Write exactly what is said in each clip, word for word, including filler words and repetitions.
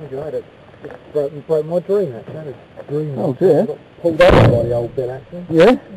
God, it just broke, broke my dream, that kind of dream. Oh dear. I got pulled over by the old bill, actually. Yeah? Yeah.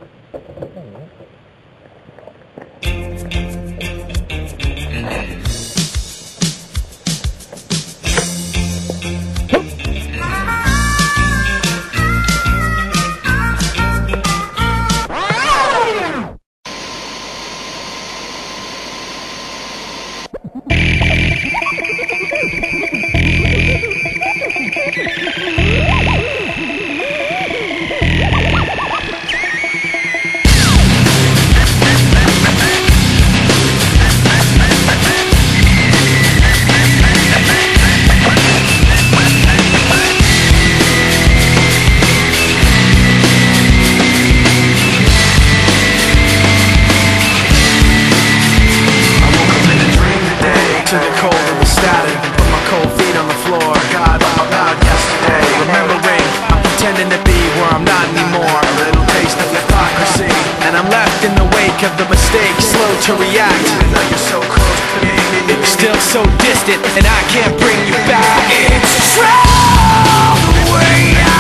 To the cold of the static, put my cold feet on the floor. God, out loud yesterday. Remembering, I'm pretending to be where I'm not anymore. A little taste of hypocrisy, and I'm left in the wake of the mistake, slow to react. Even though you're so close to me, you're still so distant, and I can't bring you back. It's true, the way I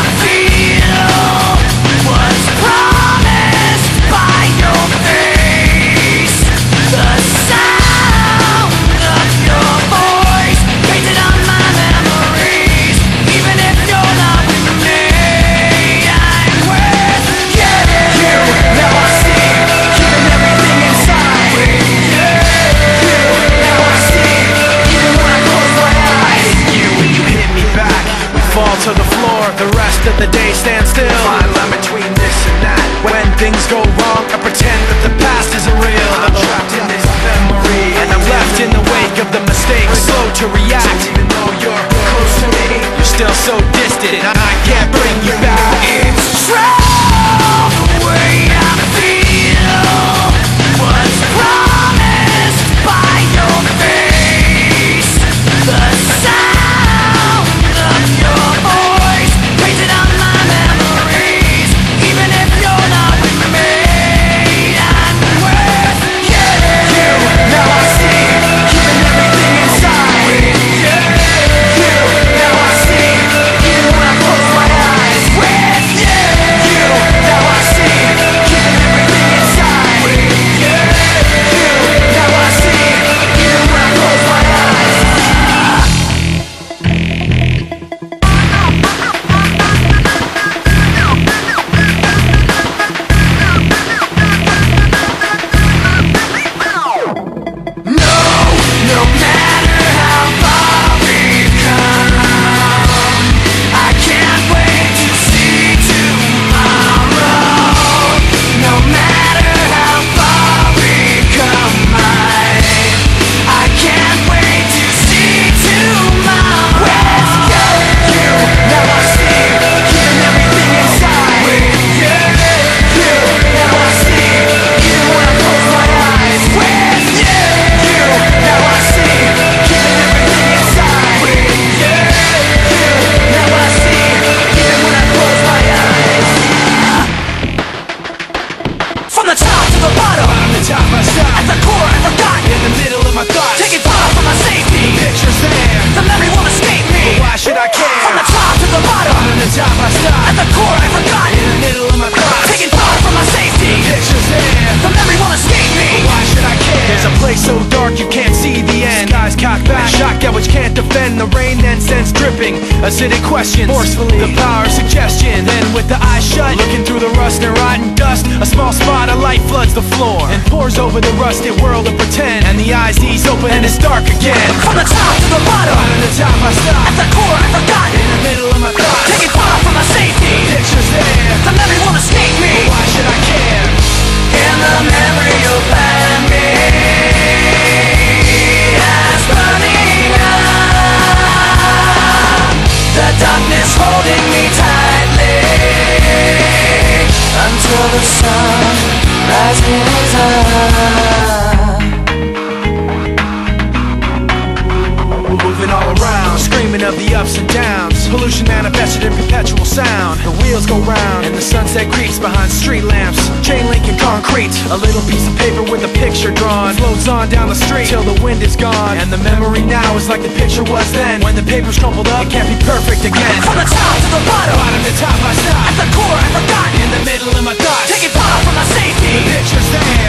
feel was promised by your face. The sound of your voice painted on my memories. Even if you're not with me, I'm with you. You, now I see, keeping everything inside. With you, you, now I see, even when I close my eyes. You, when you hit me back, we fall to the floor. The rest of the day stands still. Fine line between this and that. When things go wrong, I pretend that the past isn't real. I'm trapped in this memory, and I'm left in the wake of the mistakes, slow to react. So even though you're close to me, you're still so distant, I can't bring you back. It's true, the way I feel was promised by your face. The sound of your voice painted on my memories. Even if you're not with me, I'm with you. You, now I see, keeping everything inside. With you, you, now I see, even when I close my eyes. With you, you, now I see, keeping everything inside. With you, you, now I see, even when I close my eyes. No, no matter how far we've come, I can't wait to see tomorrow. No matter how far we've come, I, I can't wait to see tomorrow. With you, you, now I see, keeping everything inside. With you, you, now I see, even when I close my eyes. With you, you, now I see, keeping everything inside. With you, you, now I see, even when I close my eyes. From the top to the bottom, bottom to top I stop. At the core I forgot, in the middle of my thoughts, taking far from my safety. Pictures there, the memory won't escape me. But why should I care? From the top to the bottom, bottom to top I stop. At the core I forgot, in the middle of my thoughts, taking far from my safety. Pictures there, the memory won't escape me. But why should I care? There's a place so dark you can't see the end. Skies cocked back, shotgun which can't defend. The rain then sends dripping, acidic questions forcefully. The power of suggestion. Then with the eyes shut, looking through the rust and rotten dust, a small spot of light floods the floor and pours over the rusted world of pretend. And the eyes ease open and it's dark again. From the top to the bottom, bottom to top I stop. At the core I forgot, in the middle of my thoughts, taking far from my safety. Pictures there, the memory won't escape me. But why should I care? In the memory you'll find me as burning up, the darkness holding me tightly until the sun rises up. Moving all around, screaming of the ups and downs. Pollution manifested in perpetual sound. The wheels go round and the sunset creeps behind street lamps. Chain link and concrete. A little piece of paper with a picture drawn floats on down the street till the wind is gone. And the memory now is like the picture was then. When the paper's crumpled up, it can't be perfect again. From the top to the bottom, bottom to top I stop. at the core I forgot. In the middle of my thoughts, Taking far from my safety. the picture's there.